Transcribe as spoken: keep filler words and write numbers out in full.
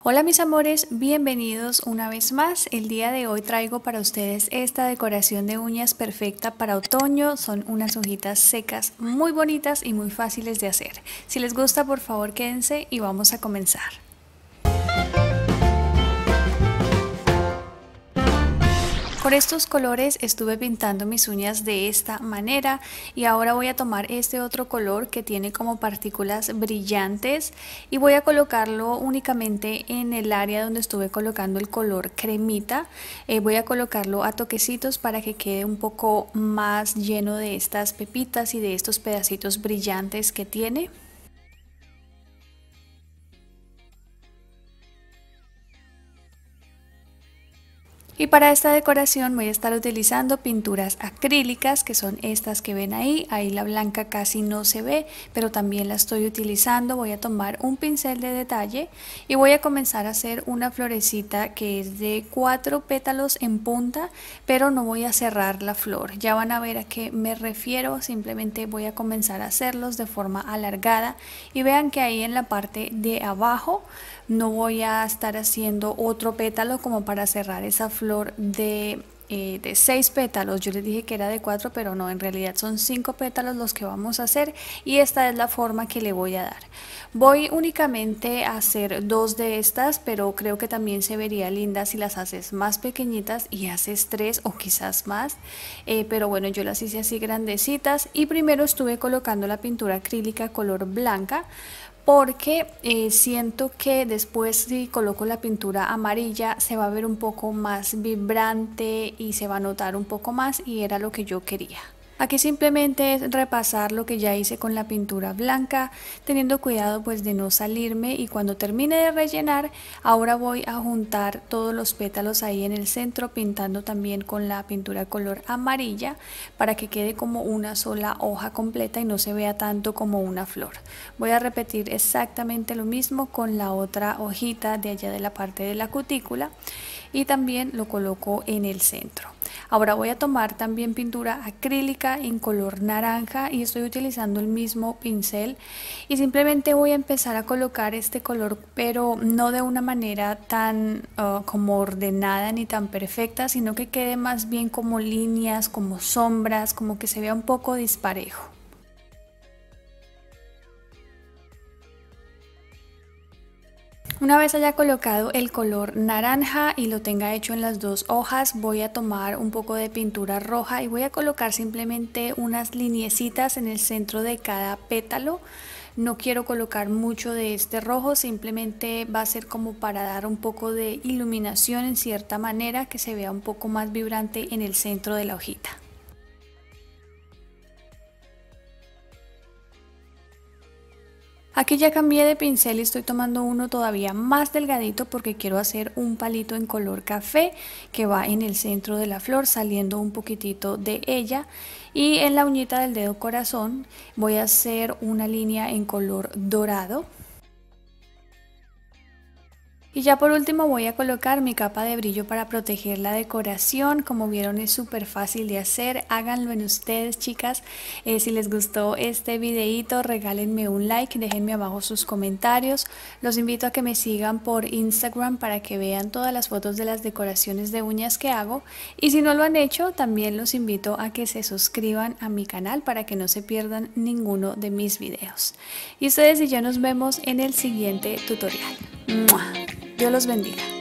Hola mis amores, bienvenidos una vez más. El día de hoy traigo para ustedes esta decoración de uñas perfecta para otoño. Son unas hojitas secas muy bonitas y muy fáciles de hacer. Si les gusta, por favor quédense y vamos a comenzar. Por estos colores estuve pintando mis uñas de esta manera y ahora voy a tomar este otro color que tiene como partículas brillantes y voy a colocarlo únicamente en el área donde estuve colocando el color cremita. Eh, voy a colocarlo a toquecitos para que quede un poco más lleno de estas pepitas y de estos pedacitos brillantes que tiene. Y para esta decoración voy a estar utilizando pinturas acrílicas, que son estas que ven ahí. Ahí la blanca casi no se ve, pero también la estoy utilizando. Voy a tomar un pincel de detalle y voy a comenzar a hacer una florecita que es de cuatro pétalos en punta, pero no voy a cerrar la flor. Ya van a ver a qué me refiero. Simplemente voy a comenzar a hacerlos de forma alargada y vean que ahí en la parte de abajo no voy a estar haciendo otro pétalo como para cerrar esa flor de, eh, de seis pétalos. Yo les dije que era de cuatro, pero no, en realidad son cinco pétalos los que vamos a hacer y esta es la forma que le voy a dar. Voy únicamente a hacer dos de estas, pero creo que también se vería linda si las haces más pequeñitas y haces tres o quizás más, eh, pero bueno, yo las hice así grandecitas y primero estuve colocando la pintura acrílica color blanca, porque eh, siento que después si coloco la pintura amarilla se va a ver un poco más vibrante y se va a notar un poco más, y era lo que yo quería. Aquí simplemente es repasar lo que ya hice con la pintura blanca, teniendo cuidado pues de no salirme, y cuando termine de rellenar ahora voy a juntar todos los pétalos ahí en el centro, pintando también con la pintura color amarilla para que quede como una sola hoja completa y no se vea tanto como una flor. Voy a repetir exactamente lo mismo con la otra hojita de allá de la parte de la cutícula y también lo coloco en el centro. Ahora voy a tomar también pintura acrílica en color naranja y estoy utilizando el mismo pincel y simplemente voy a empezar a colocar este color, pero no de una manera tan uh, como ordenada ni tan perfecta, sino que quede más bien como líneas, como sombras, como que se vea un poco disparejo. Una vez haya colocado el color naranja y lo tenga hecho en las dos hojas, voy a tomar un poco de pintura roja y voy a colocar simplemente unas lineecitas en el centro de cada pétalo. No quiero colocar mucho de este rojo, simplemente va a ser como para dar un poco de iluminación en cierta manera, que se vea un poco más vibrante en el centro de la hojita. Aquí ya cambié de pincel y estoy tomando uno todavía más delgadito porque quiero hacer un palito en color café que va en el centro de la flor, saliendo un poquitito de ella. Y en la uñita del dedo corazón voy a hacer una línea en color dorado. Y ya por último voy a colocar mi capa de brillo para proteger la decoración. Como vieron, es súper fácil de hacer, háganlo en ustedes, chicas. Eh, si les gustó este videito, regálenme un like, déjenme abajo sus comentarios. Los invito a que me sigan por Instagram para que vean todas las fotos de las decoraciones de uñas que hago. Y si no lo han hecho, también los invito a que se suscriban a mi canal para que no se pierdan ninguno de mis videos. Y ustedes y yo nos vemos en el siguiente tutorial. ¡Mua! Dios los bendiga.